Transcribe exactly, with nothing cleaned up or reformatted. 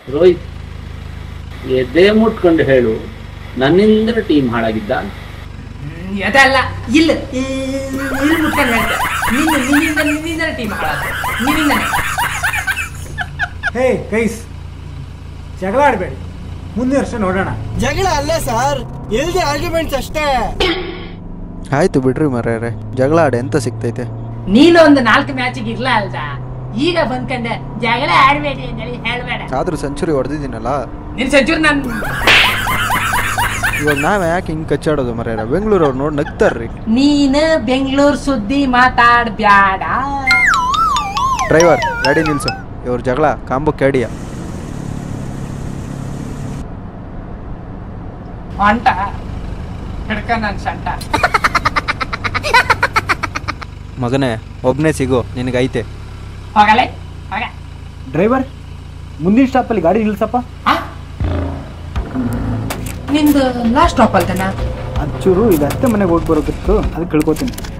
ರೋಹಿತ್, ಎದೆ ಮುಟ್ಕೊಂಡು ಹೇಳು, ನನ್ನಿಂದ ಟೀಮ್ ಹಾಳಾಗಿದ್ದ? ಅದಲ್ಲ, ಇಲ್ಲ ಇಲ್ಲಿ ಮುಟ್ಕೊಂಡು ಹೇಳ್ತೆ, ನಿನ್ನ ನಿನ್ನಿಂದ ನಿನ್ನಿಂದ ಟೀಮ್ ಹಾಳಾದ, ನಿನ್ನಿಂದನೇ. ಹೇ ಗೈಸ್, ಜಗಳ ಆಡಬೇಡಿ, ಮುಂದಿನ ವರ್ಷ ನೋಡೋಣ. ಜಗಳ ಅಲ್ಲ ಸರ್, ಎಲ್ದಿ ಆರ್ಗ್ಯುಮೆಂಟ್ಸ್ ಅಷ್ಟೇ. ಆಯ್ತು ಬಿಡ್ರಿ ಮರ್ಯಾರೆ, ಜಗಳ ಆಡ ಎಂತ ಸಿಗ್ತೈತೆ? ನೀನು ಒಂದು ನಾಲ್ಕು ಮ್ಯಾಚಿಗೆ ಇರ್ಲ ಅಲ್ದ, ಈಗ ಬಂದ್ಕಂಡೆ ಜಗಳ ಆಡ್ಬೇಡಿ ಅಂತೇಳಿ ಹೇಳ್ಬೇಡ. ಆದ್ರೂ ಸೆಂಚುರಿ ಹೊಡೆದಿದ್ದೀನಲ್ಲ. ನಿನ್ ಸೆಂಚುರಿ ನನ್ ಇವಾಗ ನಾವ್ ಯಾಕೆ ಹಿಂಗ್ ಕಚ್ಚಾಡೋದು ಮರ್ಯಾರ? ಬೆಂಗಳೂರು ಅವ್ರು ನೋಡಿ ನಗ್ತಾರ್ರಿ. ನೀನು ಬೆಂಗಳೂರು ಸುದ್ದಿ ಮಾತಾಡ್ಬ್ಯಾಡ. ಡ್ರೈವರ್ ಗಾಡಿ ನಿಲ್ಸು, ಇವ್ರ ಜಗಳ ಕಾಂಬು ಕ್ಯಾಡಿಯ ಅಂಟ ಹಿಡ್ಕ ನನ್ ಸಂಟ. ಮಗನೇ ಒಬ್ನೇ ಸಿಗೋ, ನಿನಗೈತೆ. ಹೋಗಲೇ ಹೋಗ. ಡ್ರೈವರ್, ಮುಂದಿನ ಸ್ಟಾಪಲ್ಲಿ ಗಾಡಿ ನಿಲ್ಸಪ್ಪ. ನಿಂದು ಲಾಸ್ಟ್ ಸ್ಟಾಪ್ ಅಲ್ತಾನ? ಒಂಚೂರು ಇದು ಅತ್ತೆ ಮನೆಗೆ ಹೋಗಿ ಬರೋದಿತ್ತು, ಅದಕ್ಕೆ ಕೇಳ್ಕೊತೀನಿ.